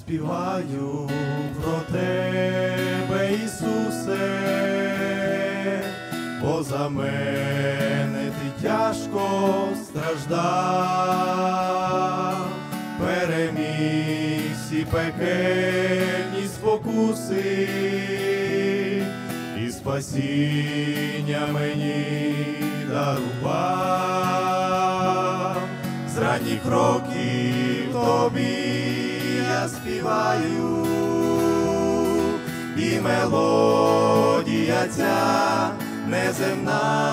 співаю про тебе, Ісусе, бо за мене ти тяжко страждав, переміг всі пекельні спокуси, і спасіння мені дарував. З ранніх років тобі я співаю, і мелодія ця неземна,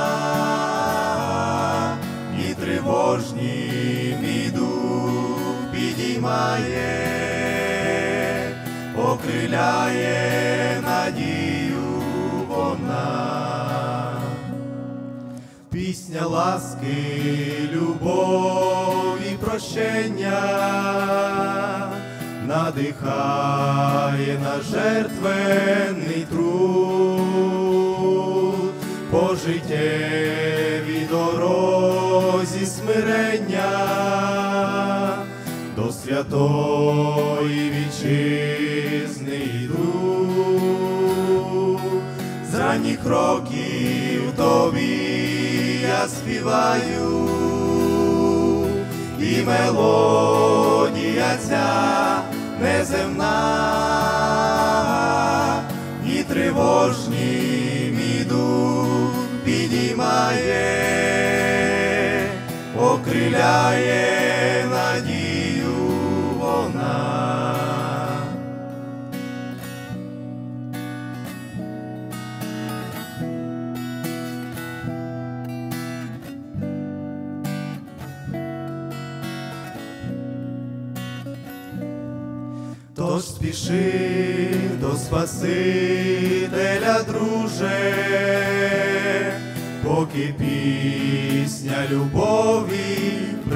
і тривожні мій дух підіймає, окриляє надію вона. Пісня ласки, любові, прощення надихає на жертвенний труд, по життєвій дорозі смирення до святої вітчизни йду. З ранніх років тобі я співаю, і мелодія ця неземна, і тривожні мій дух підіймає, окриляє надію вона. Тож спіши до Спасителя, друже, поки пісня любові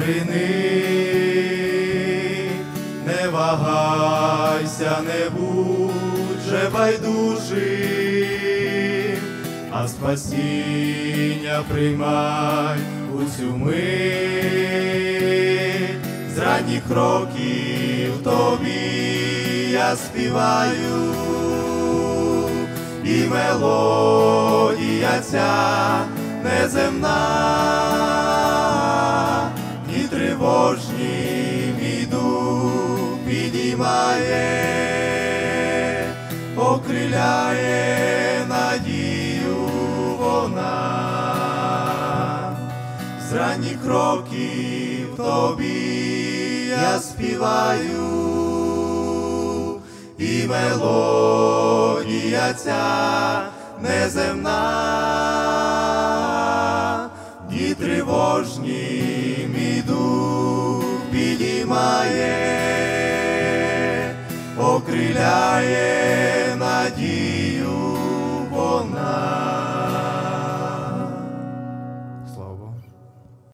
приник. Не вагайся, не будь же байдужим, а спасіння приймай у цю мить. З ранніх років тобі я співаю, і мелодія ця неземна, і тривожні мій дух підіймає, окриляє надію вона. З ранніх років тобі я співаю, і мелодія ця неземна, і тривожні мій дух підіймає, окриляє надію.